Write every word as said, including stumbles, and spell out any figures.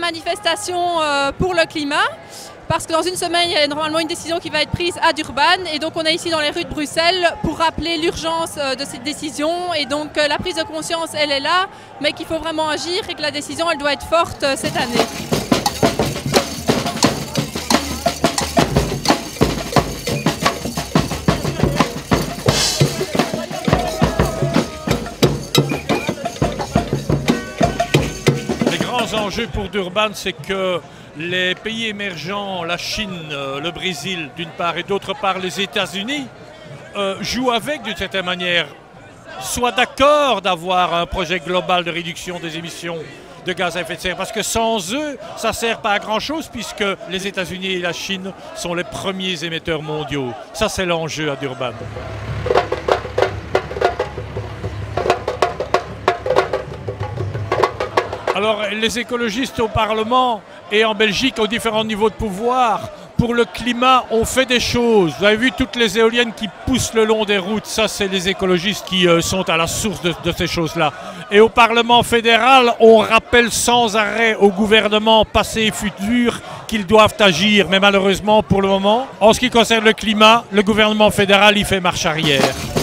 manifestation euh, pour le climat, parce que dans une semaine, il y a normalement une décision qui va être prise à Durban, et donc on est ici dans les rues de Bruxelles pour rappeler l'urgence euh, de cette décision, et donc euh, la prise de conscience, elle est là, mais qu'il faut vraiment agir et que la décision, elle doit être forte euh, cette année. L'enjeu pour Durban, c'est que les pays émergents, la Chine, le Brésil d'une part et d'autre part les États-Unis, euh, jouent avec d'une certaine manière, soient d'accord d'avoir un projet global de réduction des émissions de gaz à effet de serre. Parce que sans eux, ça ne sert pas à grand-chose puisque les États-Unis et la Chine sont les premiers émetteurs mondiaux. Ça, c'est l'enjeu à Durban. Alors les écologistes au Parlement et en Belgique aux différents niveaux de pouvoir, pour le climat, on fait des choses. Vous avez vu toutes les éoliennes qui poussent le long des routes, ça c'est les écologistes qui euh, sont à la source de, de ces choses-là. Et au Parlement fédéral, on rappelle sans arrêt au gouvernement passé et futur qu'ils doivent agir. Mais malheureusement pour le moment, en ce qui concerne le climat, le gouvernement fédéral y fait marche arrière.